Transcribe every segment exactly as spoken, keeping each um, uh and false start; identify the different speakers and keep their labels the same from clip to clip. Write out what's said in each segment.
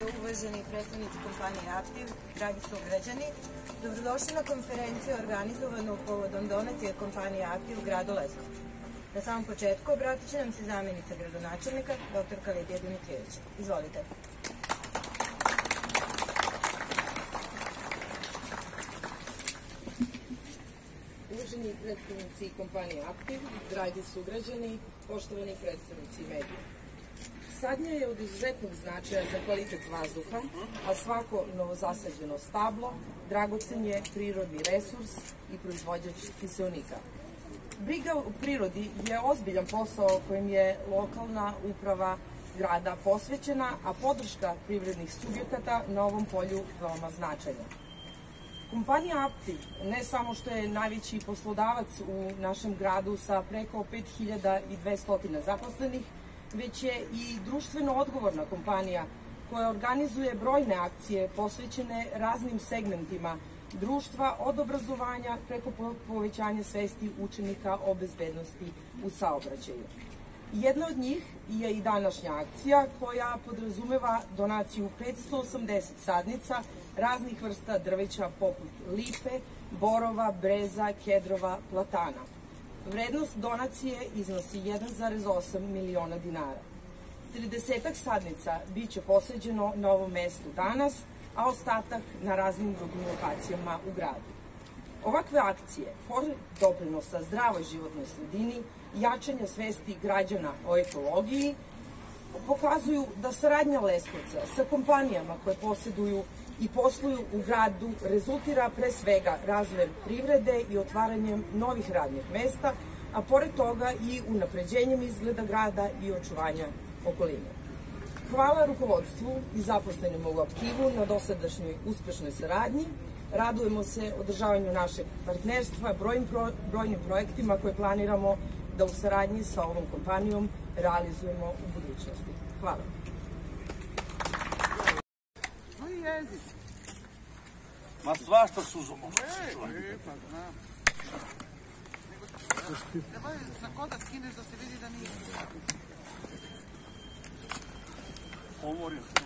Speaker 1: Uvaženi predstavnici kompanije Aptiv, dragi sugrađani, dobrodošli na konferenciju organizovanu povodom donacije kompanije Aptiv u gradu Leskovcu. Na samom početku obratit će nam se zamjenica gradonačelnika, doktorka Lidija Dimitrijević. Izvolite.
Speaker 2: Uvaženi predstavnici kompanije Aptiv, dragi sugrađani, poštovani predstavnici medija. Sadnja je od izuzetnog značaja za kvalitet vazduha, a svako novozasađeno stablo dragocen je prirodni resurs i proizvođač kiseonika. Briga u prirodi je ozbiljan posao kojim je lokalna uprava grada posvećena, a podrška privrednih subjekata na ovom polju veoma značajna. Kompanija Aptiv ne samo što je najveći poslodavac u našem gradu sa preko pet hiljada dvesta zaposlenih, već je i društveno odgovorna kompanija koja organizuje brojne akcije posvećene raznim segmentima društva, od obrazovanja preko povećanja svesti učenika o bezbednosti u saobraćaju. Jedna od njih je i današnja akcija koja podrazumeva donaciju petsto osamdeset sadnica raznih vrsta drveća poput lipe, borova, breza, kedrova, platana. Vrednost donacije iznosi jedan zarez osam miliona dinara. tridesetak sadnica biće posađeno na ovom mestu danas, a ostatak na raznim drugim lokacijama u gradu. Ovakve akcije, pored doprinosa zdravoj životnoj sredini, jačanja svesti građana o ekologiji, pokazuju da saradnja Leskovca sa kompanijama koje posjeduju i posluju u gradu rezultira pre svega razvojem privrede i otvaranjem novih radnih mesta, a pored toga i unapređenjem izgleda grada i očuvanja okoline. Hvala rukovodstvu i zaposlenima u Aptivu na dosadašnjoj uspešnoj saradnji. Radujemo se održavanju našeg partnerstva, brojnim projektima koje planiramo da u saradnji sa ovom kompanijom realizujemo u budućnosti. Hvala.
Speaker 3: Ma svašta su zubom.
Speaker 4: E, pa znam. Treba je za koda skineš da se vidi da nije.
Speaker 3: Omorio se.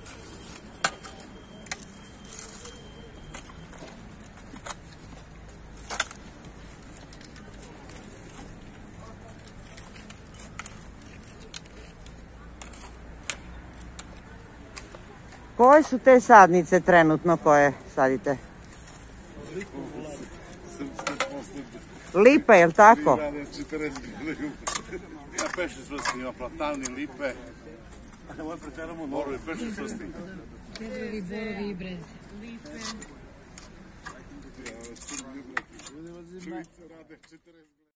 Speaker 5: Koje su te sadnice trenutno koje sadite? Lipe, je li tako?
Speaker 3: Ima pešni svrsti, ima platani, lipe. Ovo je pretjeramo noro, je pešni svrsti.
Speaker 1: Kedrovi, borovi i breze.
Speaker 3: Lipe.